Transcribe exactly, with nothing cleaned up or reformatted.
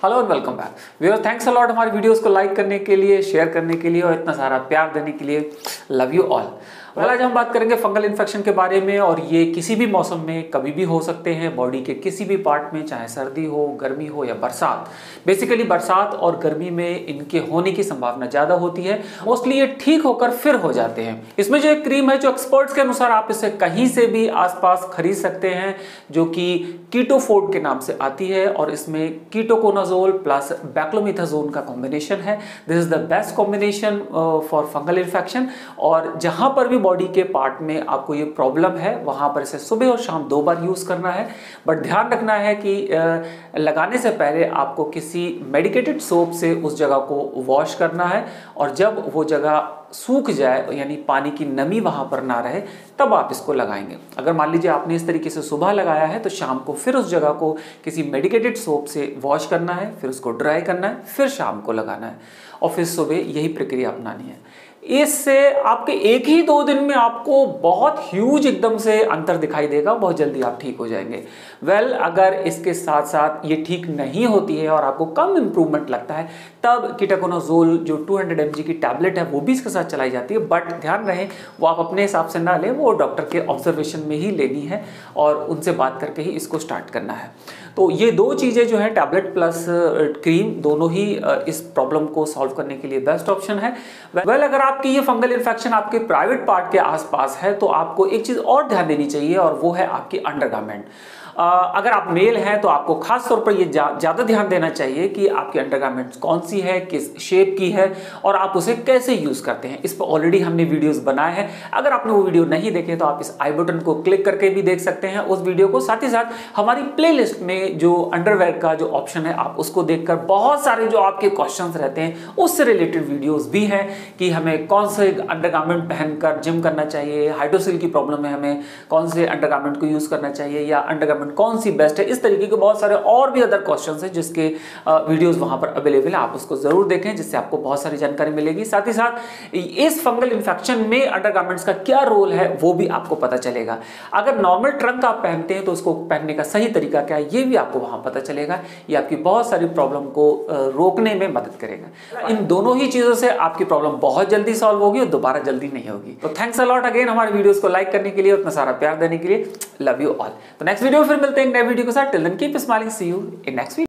Hello and welcome back viewers, thanks a lot हमारी videos को like करने के लिए, शेयर करने के लिए और इतना सारा प्यार देने के लिए। Love you all. वेल, आज हम बात करेंगे फंगल इन्फेक्शन के बारे में और ये किसी भी मौसम में कभी भी हो सकते हैं, बॉडी के किसी भी पार्ट में, चाहे सर्दी हो, गर्मी हो या बरसात। बेसिकली बरसात और गर्मी में इनके होने की संभावना ज़्यादा होती है। मोस्टली ये ठीक होकर फिर हो जाते हैं। इसमें जो एक क्रीम है जो एक्सपर्ट्स के अनुसार आप इसे कहीं से भी आसपास खरीद सकते हैं, जो कि कीटोफोर्ड के नाम से आती है और इसमें कीटोकोनाजोल प्लस बैक्लोमिथाजोन का कॉम्बिनेशन है। This is the best combination for fungal infection. और जहां पर भी बॉडी के पार्ट में आपको ये प्रॉब्लम है वहां पर इसे सुबह और शाम दो बार यूज करना है। बट ध्यान रखना है कि uh, लगाने से पहले आपको किसी मेडिकेटेड सोप से उस जगह को वॉश करना है और जब वो जगह सूख जाए यानी पानी की नमी वहां पर ना रहे तब आप इसको लगाएंगे। अगर मान लीजिए आपने इस तरीके से सुबह लगाया है तो शाम को फिर उस जगह को किसी मेडिकेटेड सोप से वॉश करना है, फिर उसको ड्राई करना है, फिर शाम को लगाना है और फिर सुबह यही प्रक्रिया अपनानी है। इससे आपके एक ही दो दिन में आपको बहुत ह्यूज एकदम से अंतर दिखाई देगा, बहुत जल्दी आप ठीक हो जाएंगे। वेल well, अगर इसके साथ साथ ये ठीक नहीं होती है और आपको कम इंप्रूवमेंट लगता है तब कीटोकोनाजोल जो टू हंड्रेड एम जी की टैबलेट है वो भी इसके साथ चलाई जाती है। बट ध्यान रहे वो आप अपने हिसाब से ना लें, वो डॉक्टर के ऑब्जर्वेशन में ही लेनी है और उनसे बात करके ही इसको स्टार्ट करना है। तो ये दो चीज़ें जो है टैबलेट प्लस क्रीम दोनों ही इस प्रॉब्लम को सॉल्व करने के लिए बेस्ट ऑप्शन है। वेल well, अगर आपकी ये फंगल इन्फेक्शन आपके प्राइवेट पार्ट के आसपास है तो आपको एक चीज़ और ध्यान देनी चाहिए और वो है आपकी अंडरगारमेंट। अगर आप मेल हैं तो आपको खास तौर पर ये ज़्यादा ध्यान देना चाहिए कि आपकी अंडरगारमेंट्स कौन सी है, किस शेप की है और आप उसे कैसे यूज़ करते हैं। इस पर ऑलरेडी हमने वीडियोस बनाए हैं। अगर आपने वो वीडियो नहीं देखे तो आप इस आई बटन को क्लिक करके भी देख सकते हैं उस वीडियो को। साथ ही साथ हमारी प्लेलिस्ट में जो अंडरवेयर का जो ऑप्शन है आप उसको देखकर बहुत सारे जो आपके क्वेश्चन रहते हैं उससे रिलेटेड वीडियोज़ भी हैं कि हमें कौन से अंडरगारमेंट पहनकर जिम करना चाहिए, हाइड्रोसिल की प्रॉब्लम है हमें कौन से अंडरगारमेंट को यूज़ करना चाहिए या अंडरगारमेंट कौन सी बेस्ट है। इस तरीके के बहुत सारे और भी अदर क्वेश्चंस हैं जिसके वीडियोस वहां पर अवेलेबल है, आप उसको जरूर देखें जिससे आपको बहुत सारी जानकारी मिलेगी। साथ ही साथ इस फंगल इन्फेक्शन में अंडरगारमेंट्स का क्या रोल है वो भी आपको पता चलेगा। अगर नॉर्मल ट्रंक आप पहनते हैं तो उसको पहनने का सही तरीका क्या है ये भी आपको वहां पता चलेगा। ये आपकी बहुत सारी प्रॉब्लम को रोकने में मदद करेगा। इन दोनों ही चीजों से आपकी प्रॉब्लम बहुत जल्दी सॉल्व होगी और दोबारा जल्दी नहीं होगी। तो थैंक्स अ लॉट अगेन हमारे वीडियोस को लाइक करने के लिए, उतना सारा प्यार देने के लिए। Love you all. तो नेक्स्ट वीडियो फिर मिलते हैं नए वीडियो के साथ। Till then keep smiling, see you in next video.